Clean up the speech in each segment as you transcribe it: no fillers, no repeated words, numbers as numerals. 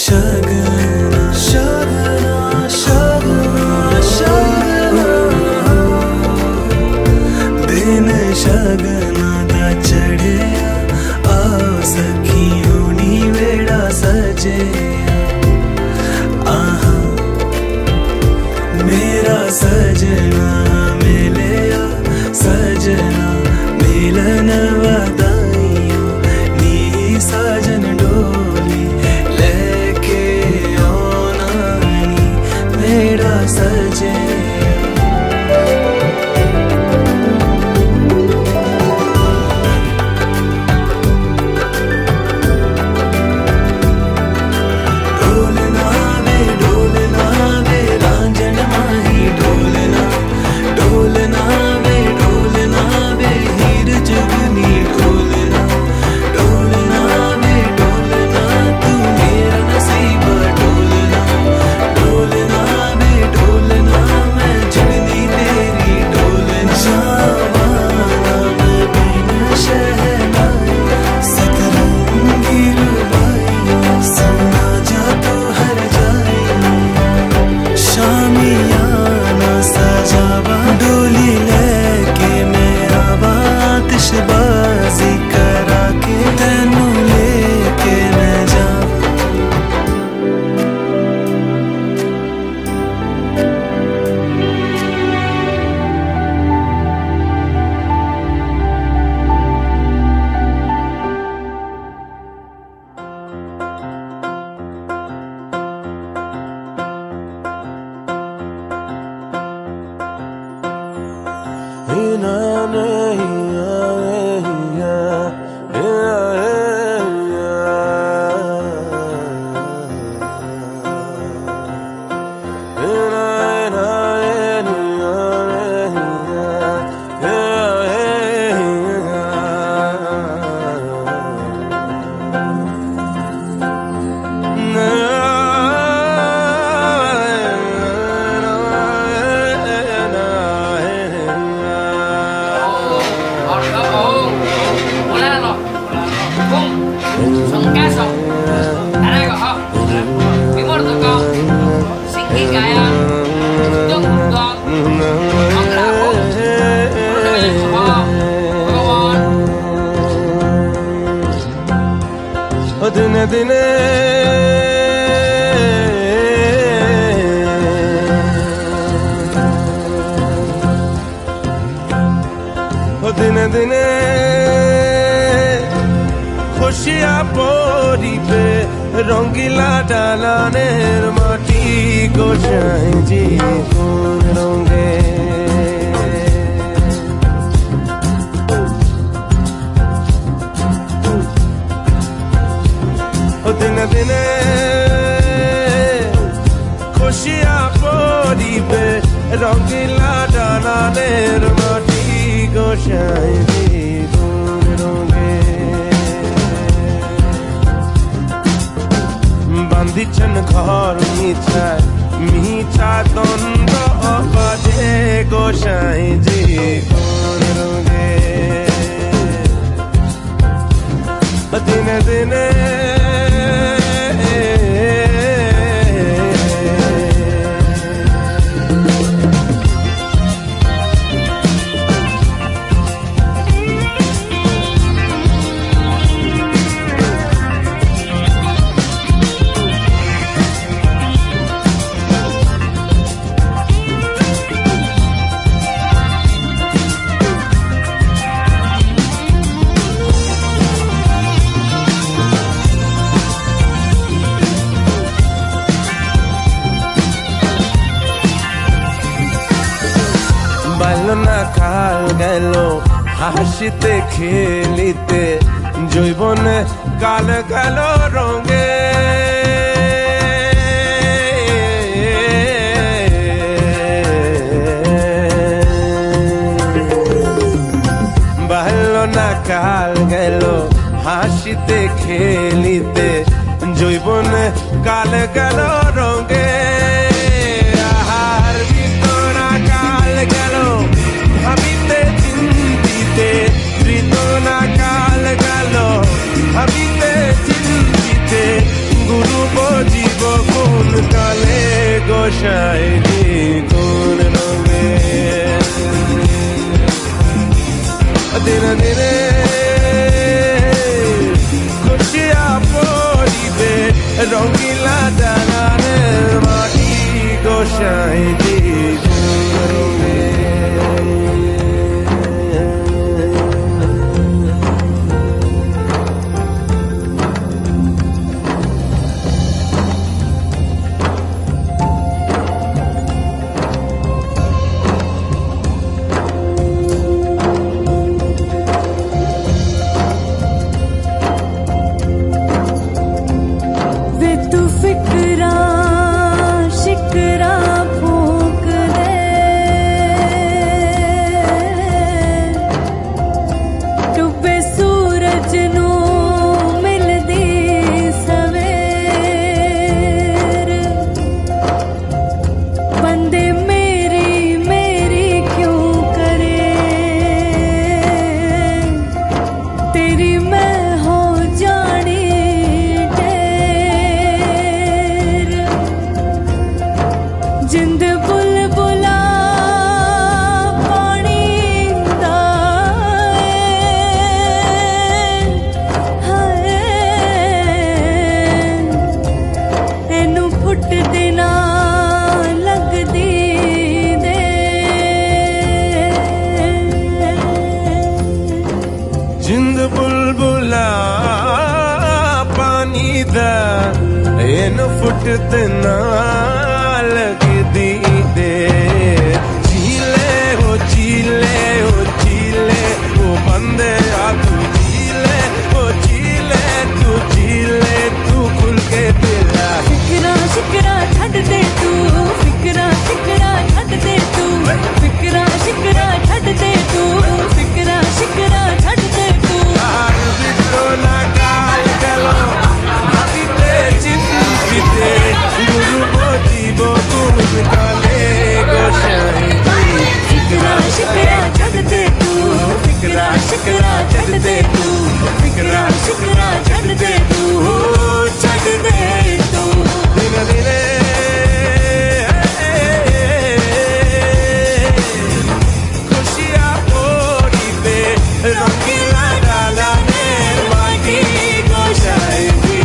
शगना शगना शगना शगना दिन शगना दा चढ़िया आओ सखी होनी वेड़ा सजे आहा मेरा सजना मिलिया सजना मिलन वदाइयों नी सजन डोली लेके आना नी मेरा सजे बाजी करा के तेनू लेके मैं जाऊं दिने दिने दिने दिने खुशियाँ पोरी पे रंगीला डालानेर माटी गोसाई जी कोन रंगे दिने दिने खुशियाँ पोरी पे रंगीला डालानेर माटी गोसाई जी कोन रंगे बांधिछन घर मिठा मिठा दंड बाजे गोसाई जी कोन रंगे दिने दिने না কাল গেল হাসিতে খেলিতে জৈবনে কাল গেল রঙে বাহল না কাল গেল হাসিতে খেলিতে জৈবনে কাল গেল রঙে আহার ভিতরা কাল গেল ভাবিতে চিন্তিতে ঋতনা কাল গেল ভাবিতে চিন্তিতে গুরু বজি দিনে খুশিয়া পড়িবে রঙিলা জানানের মাটি গোসাই দিব রঙে फुटते ना लगदी दे चीले हो वो बंदे आ तू चीले तू खुल के दिला फिकरा शिकरा छड़ दे तू फिकरा शिकरा छड़ दे तू फिकरा शिकरा छड़ दे तू फिकरा शिकरा छड़ दे तू बिटो ना काल गलो गुरु बोधी बोतू निकाले गोशाई फिकरा शिकरा छड़ दे तू फिकरा शिकरा छड़ दे तू फिकरा शिकरा छड़ दे तू दिन दिने खुशियाँ पोरी पे रंगीला डाला ने माटी गोशाई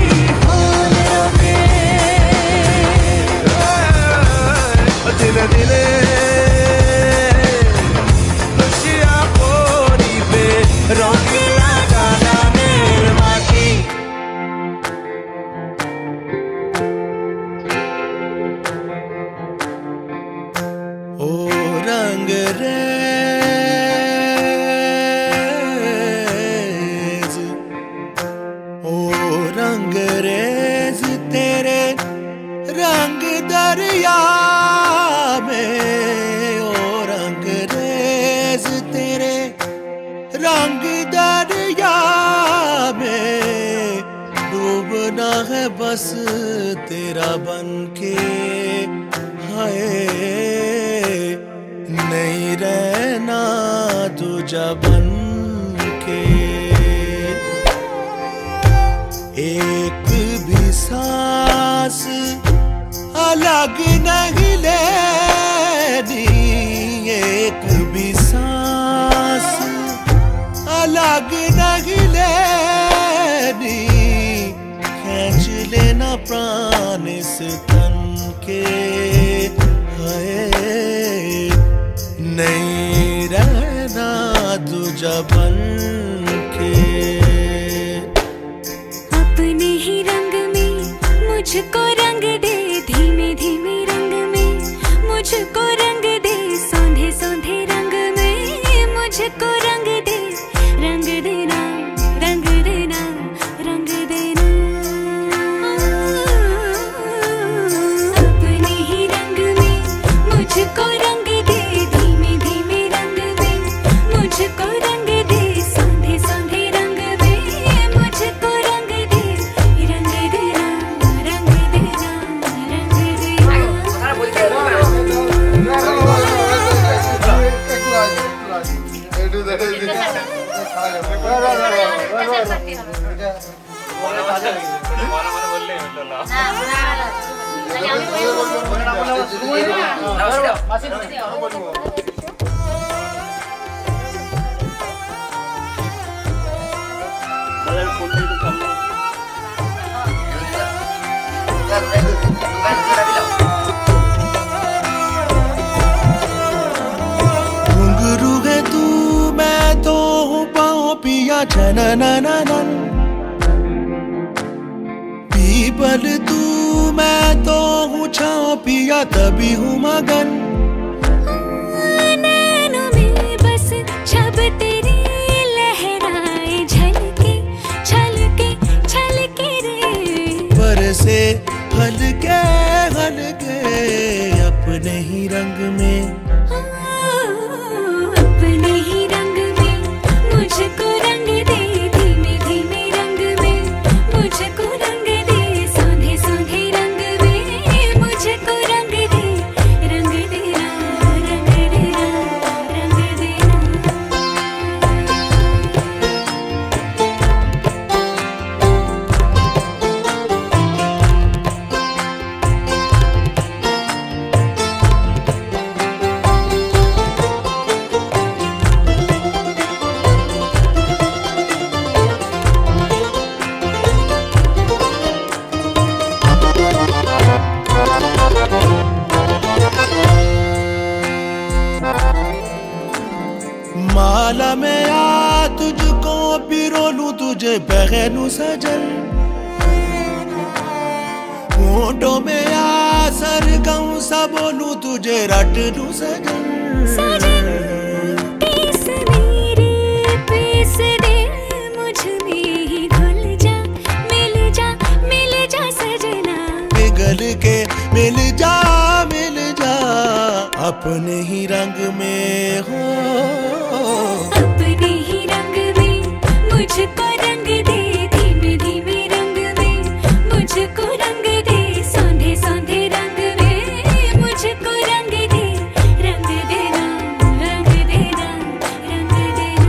दिने खुशियाँ पोरी पे रंगीला डाला ने माटी ओ रंग रेज तेरे रंग दरिया रंग दरिया में डूबना है बस तेरा बन के हाय नहीं रहना तुझा बन के एक भी सांस अलग नहीं लेनी एक भी सांस अलग नहीं लेनी खींच लेना प्राण इस तन के हाय नहीं रहना तुझा बन के अपने ही रंग में मुझको रंग दे धीमे धीमे रंग में मुझको रंग दे सौंधे सौंधे रंग में मुझको रंग दे रंग देना रंग देना रंग देना अपने ही रंग में मुझको रंग दे धीमे धीमे रंग में मुझको रंग दे सौंधे सौंधे रंग में मुझको रंग दे रंग देना रंग देना रंग घुंघरू है तू मैं तो हूँ पाँव पिया छननननन। पीपल तू मैं तो हूँ छाँव पिया तभी हूँ मगन। नैनों में बस छब तेरी लहराए झलके छलके छलके रे। बरसे हल्के हल्के अपने ही रंग में। अपने ही रंग में मुझको रंग दे, धीमे धीमे रंग में मुझको रंग दे, सौंधे सौंधे रंग में मुझको रंग दे, रंग देना रंग देना रंग देना। माला में आ तुझको पिरो लूं तुझे पहनूं सजन। होठों में आ सरगम सा बोलूं तुझे रट लूं सजन। सजन पीस मेरे पीस दे, मुझ में ही घुल जा मिल जा सजना। पिघल के मिल जा अपने ही रंग में हो। अपने ही रंग में मुझको रंग दे, धीमे धीमे रंग में मुझको रंग दे, सौंधे सौंधे रंग में मुझको रंग दे, रंग देना रंग देना रंग देना।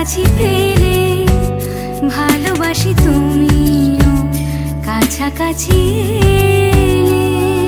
কাছাকাছি পেলে ভালোবাসি তুমিও কাছাকাছি এলে।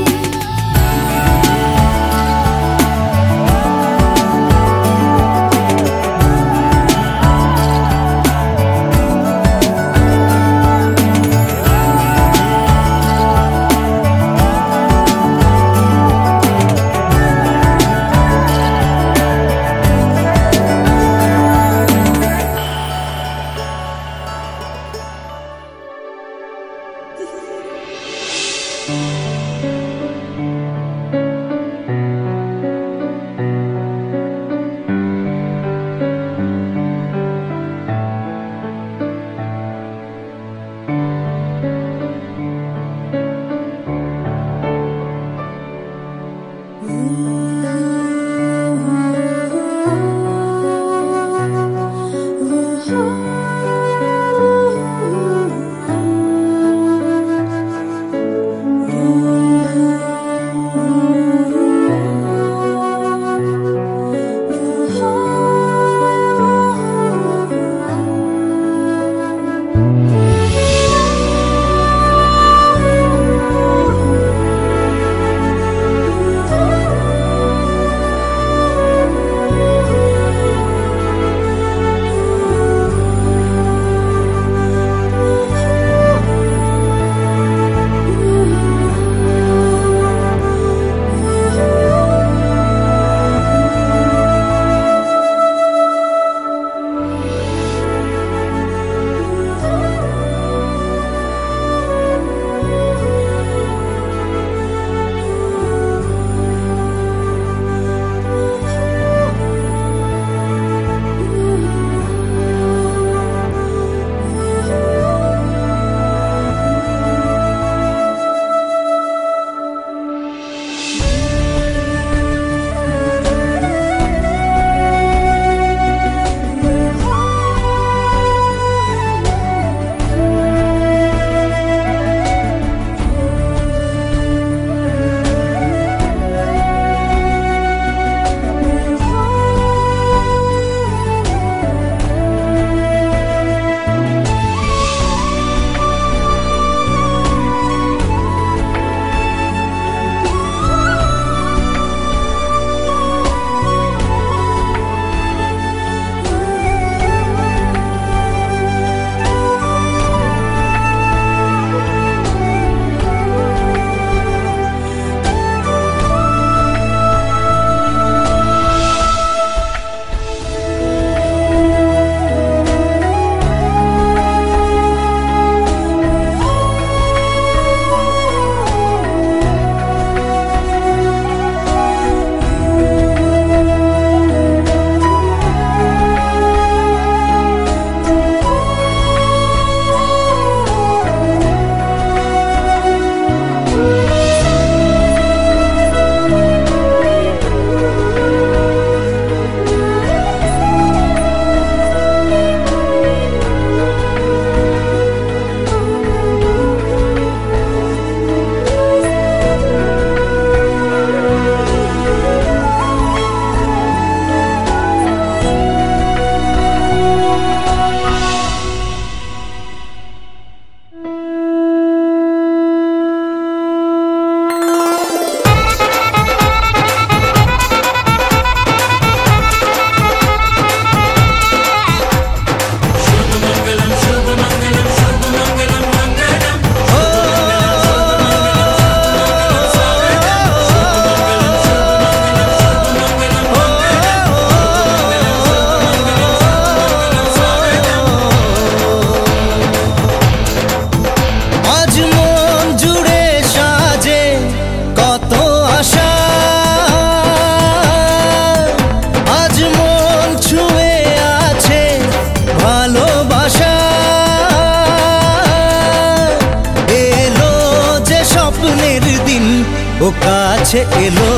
ও কাছে এলো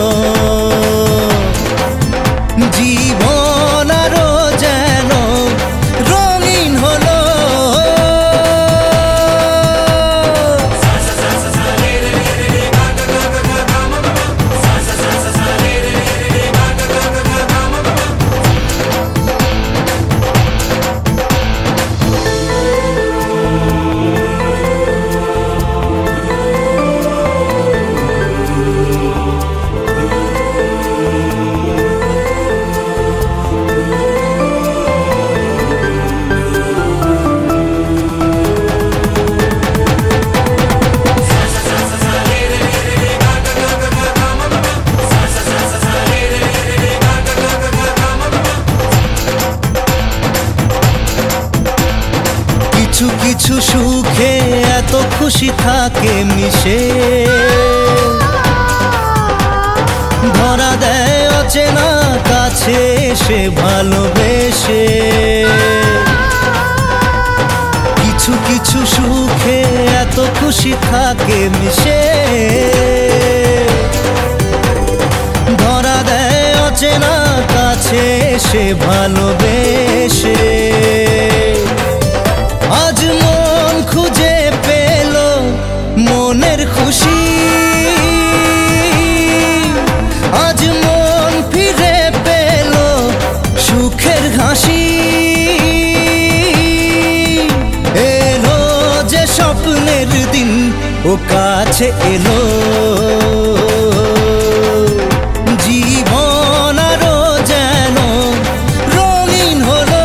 জীবন আরো যেন রঙিন হলো খুশি থাকে মিশে, ধরা দেয় অচেনা কাছে এসে ভালোবেসে। কিছু কিছু সুখে এত খুশি থাকে মিশে, ধরা দেয় অচেনা কাছে এসে ভালোবেসে। আজ মন খুঁজে পেল মনের খুশি, আজ মন ফিরে পেল সুখের হাসি। এলো যে স্বপ্নের দিন ও কাছে এলো, জীবন আরো যেন রঙিন হলো।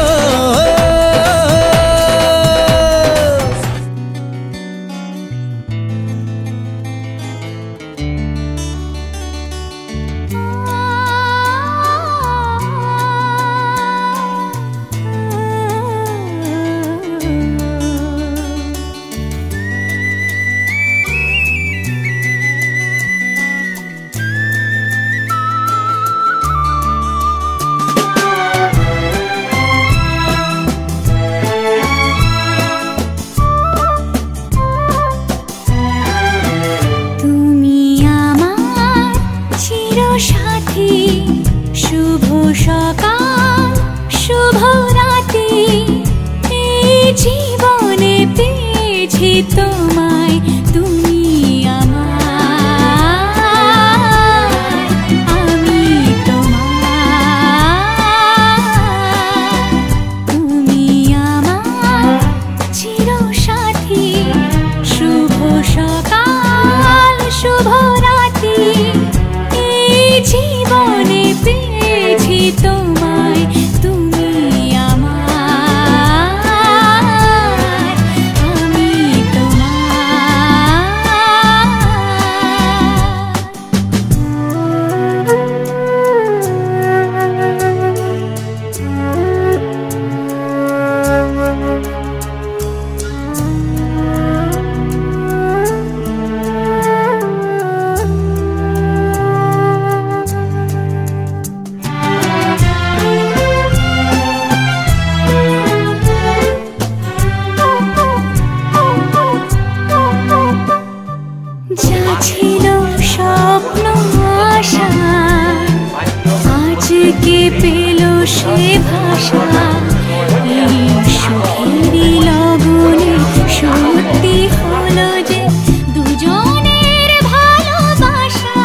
সাথী শুভ সকাল শুভ রাতি, এই জীবনে পেয়েছি তোমায়, তুমি আমার, আমি তোমার। তুমি আমার চির সাথী, শুভ সকাল শুভ রাতি, জীবনে পেয়েছি তোমায়, তুমি আমার, আমি ছিল স্বপ্ন আশা, আজকে পেল সে ভাষা। এই সুখেরই লগনে সত্যি হলো যে দুজনের ভালোবাসা,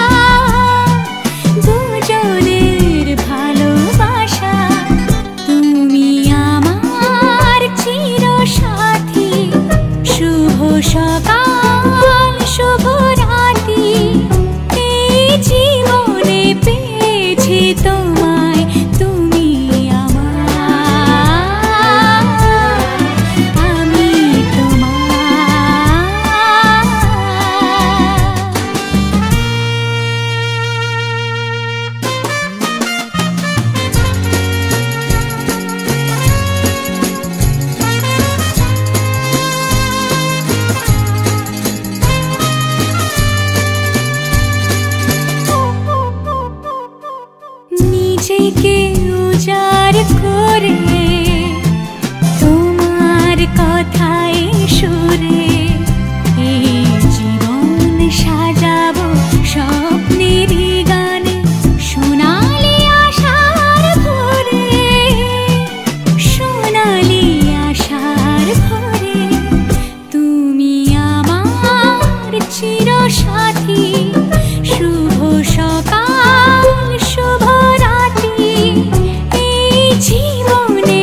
দুজনের ভালোবাসা। তুমি আমার চির সাথী, শুভ সকাল শুভ রাতি, এই জীবনে পেয়েছি তোমায়, তুমি আমার, আমি নিজেকে উজাড় করে তোমার কথায় সুরে, এই জীবন সাজাবো স্বপ্নের গানে, সোনালি আশার ভোরে, সোনালি আশার ভোরে। তুমি আমার চির সাথী, শুভ সকাল শুভ রাতি, এই জীবনে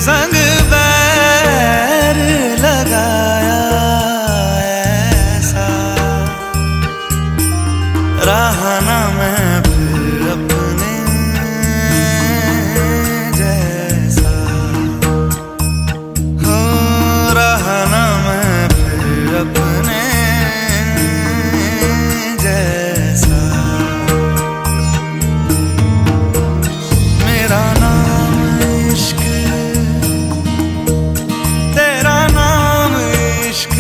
संग बैर लगाया ऐसा, रहा ना मैं फिर अपने जैसा, हो रहा ना मैं फिर अपने जैसा। मेरा नाम इश्क, तेरा नाम इश्क,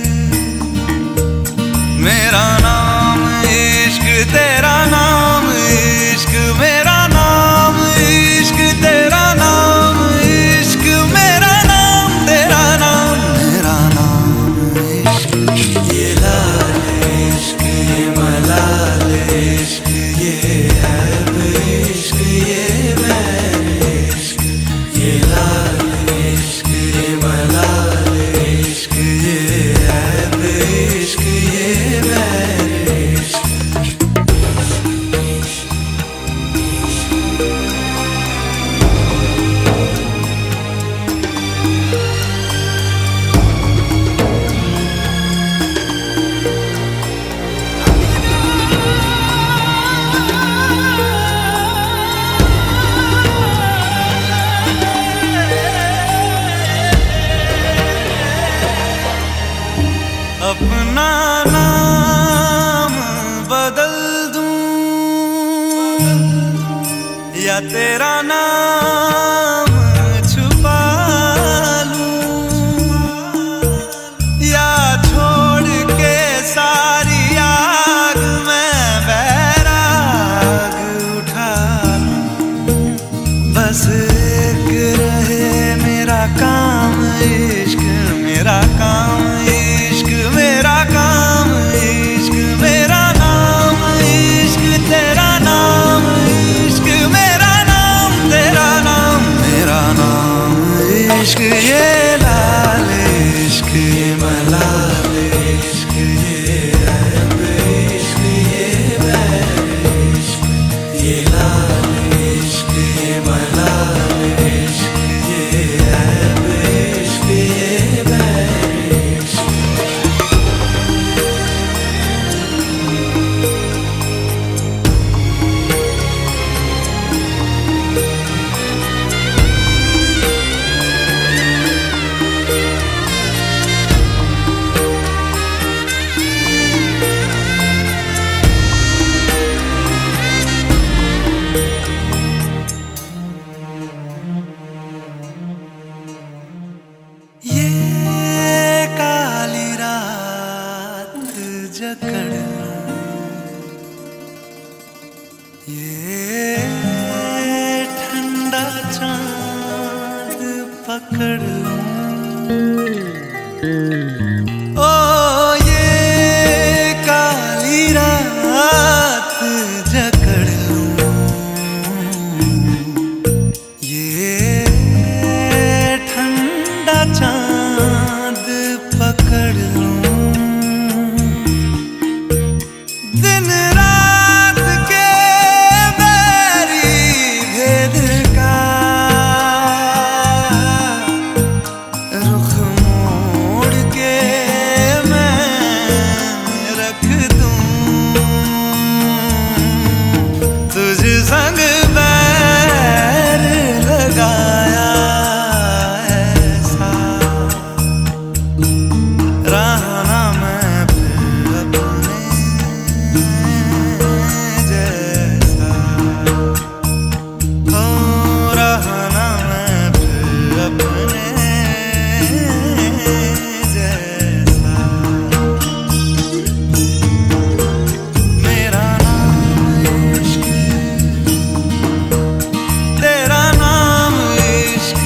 मेरा नाम इश्क, तेरा नाम इश्क, मेरा नाम इश्क, तेरा नाम इश्क, मेरा नाम तेरा नाम, मेरा नाम इश्क। ये लाल इश्क, ये मलाल इश्क, ये ऐब इश्क, ये बैर इश्क, ये लाल इश्क, ये मलाल इश्क, ये ऐब इश्क, ये बैर इश्क। अपना नाम बदल दूं या तेरा नाम छुपा लूं, या छोड़ के सारी आग में बैराग उठा लूं। बस एक रहे मेरा काम इश्क, मेरा काम इश्क, मेरा काम इश्क, मेरा नाम इश्क, तेरा नाम इश्क, मेरा नाम तेरा नाम, मेरा नाम इश्क। ये लाल इश्क, ये मलाल इश्क, ये ऐब इश्क, ये बैर इश्क, ये लाल इश्क, ये मलाल इश्क, ये ऐब इश्क, ये बैर इश्क। ये काली रात जकड़ लूं, ये ठंडा चांद पकड़ लूं, ओ ये काली रात जकड़ लूं, ये ठंडा चांद पकड़ लूं। दिन रात के बैरी भेद का रुख मोड़ के मैं रख दूं, तुझ संग बैर लगाया ऐसा, रहा ना मैं फिर अपने जैसा, हो रहा ना मैं फिर अपने जैसा। मेरा नाम इश्क, तेरा नाम इश्क,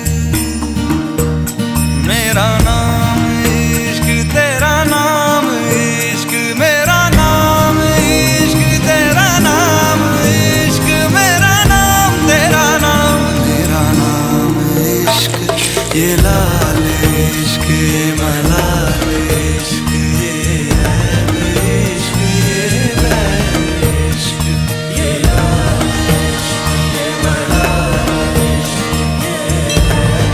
मेरा नाम इश्क, तेरा नाम इश्क, मेरा नाम इश्क, तेरा नाम इश्क, मेरा नाम तेरा नाम, मेरा नाम इश्क। ये लाल इश्क, ये मलाल इश्क, ये ऐब इश्क, ये बैर इश्क, ये लाल इश्क, ये मलाल इश्क, ये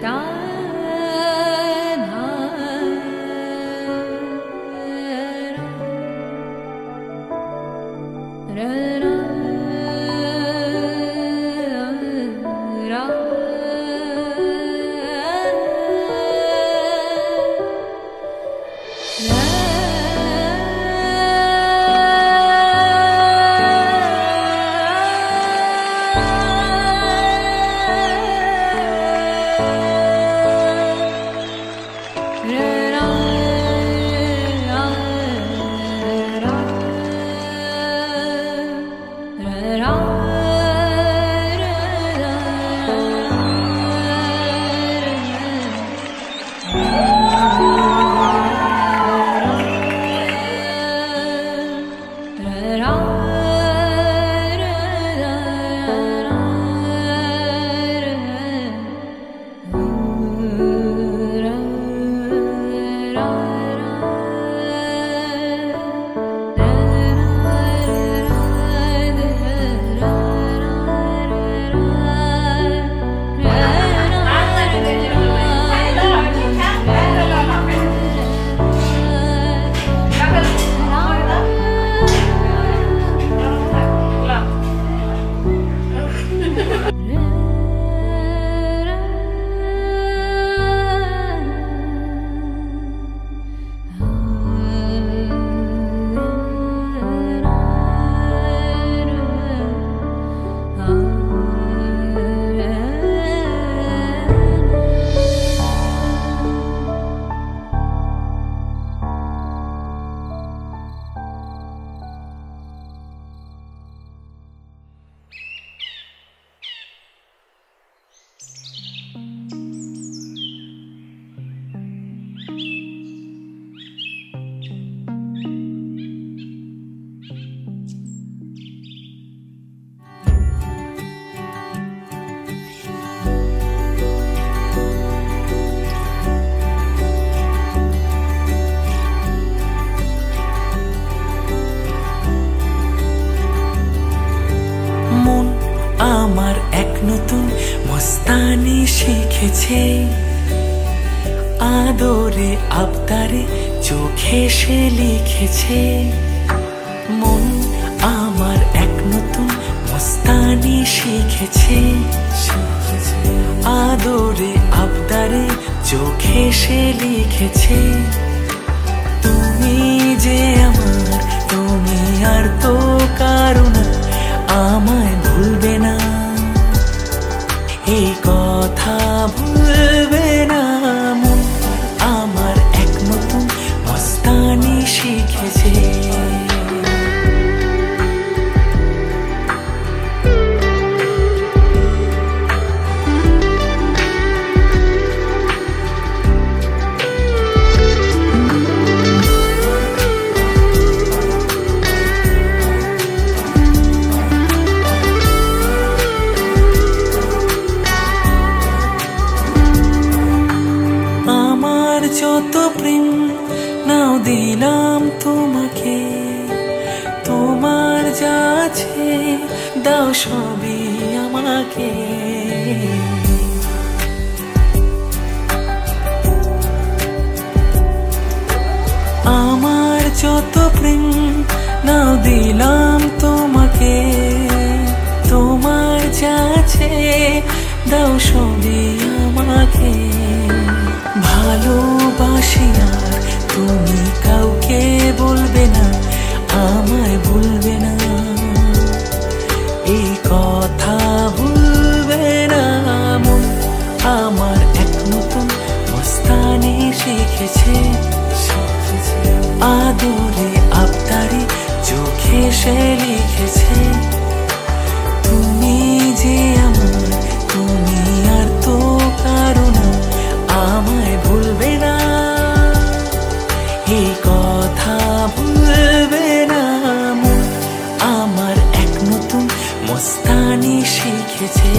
শিখেছে আদরে আবদারে চোখে সে লিখেছে মন আমার এক নতুন মস্তানি শিখেছে আদরে আবদারে চোখে সে লিখেছে তুমি যে আমার তুমি আর তো কারো না আমায় ভুলবে না এই কথা ভুলবে না মন আমার এক নতুন মস্তানি শিখেছে যত প্রেম নাও দিলাম তোমাকে তোমার যা আছে দাও সবই আমাকে আমার যত প্রেম নাও দিলাম তোমাকে তোমার যা আছে দাও সবই আমাকে ভালোবাসি আর তুমি কাউকে বলবে না আমায় ভুলবে না এই কথা ভুলবে না মন আমার এক নতুন মস্তানি শিখেছে আদরে আবদারে চোখে সে লিখেছে তুমি যে আমার তুমি আর তো কারো না আমায় ভুলবে না এই কথা ভুলবে না মন আমার এক নতুন মস্তানি শিখেছে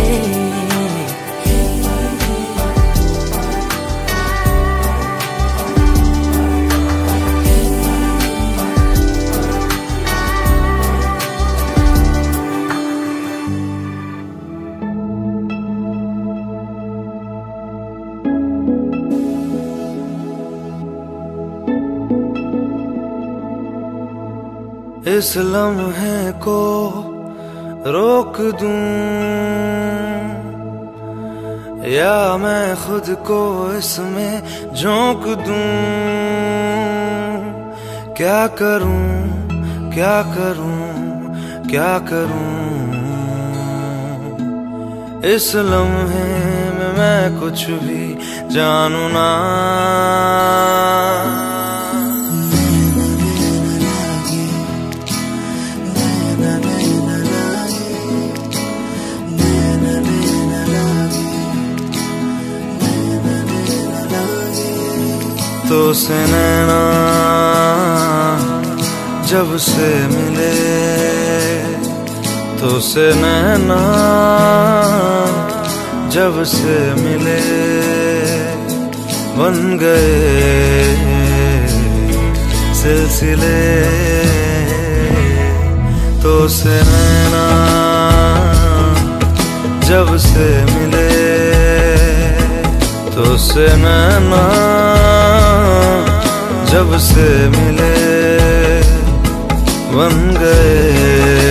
इस लम्हे को रोक दूं या मैं खुद को इसमें झोंक दूं। क्या करूं क्या करूं क्या करूं, इस लम्हे में मैं कुछ भी जानू ना। तो से नैना जब से मिले, तो से नैना जब से मिले, बन गए सिलसिले। तो से नैना जब से मिले, तो से नैना जब से मिले, बन गए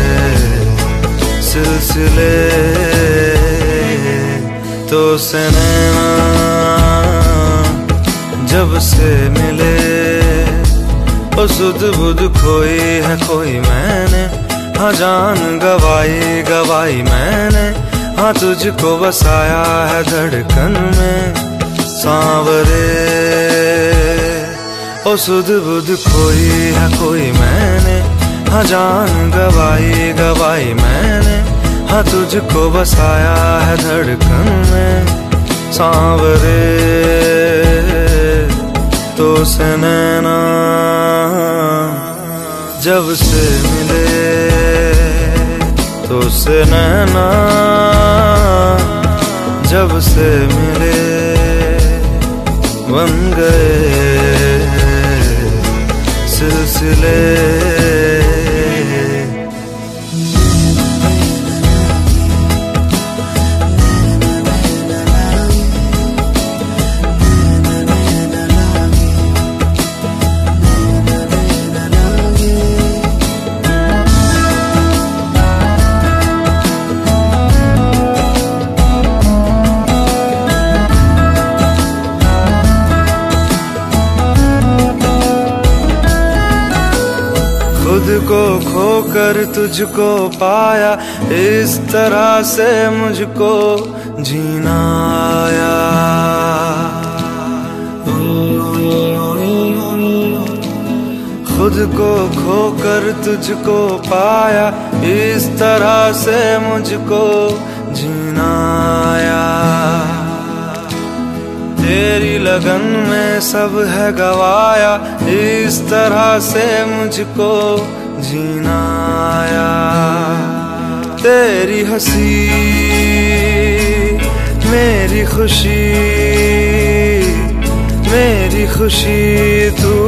सिलसिले। तो से नैना जब से मिले, ओ सुध बुध खोई है कोई मैंने, हाँ जान गवाई गवाई मैंने, हाँ तुझको बसाया है धड़कन में सांवरे। ओ सुध बुध खोई है कोई मैंने, हाँ जान गवाई गवाई मैंने, हाँ तुझको बसाया है धड़कन में सांवरे। तो से नैना जब से मिले, तो से नैना जब से मिले, बन गए सिलसिले। खुद को खोकर तुझको पाया, इस तरह से मुझको जीना आया। खुद को खोकर तुझको पाया, इस तरह से मुझको जीना आया। तेरी लगन में सब है गवाया, इस तरह से मुझको जीना आया। तेरी हंसी मेरी खुशी, मेरी खुशी तू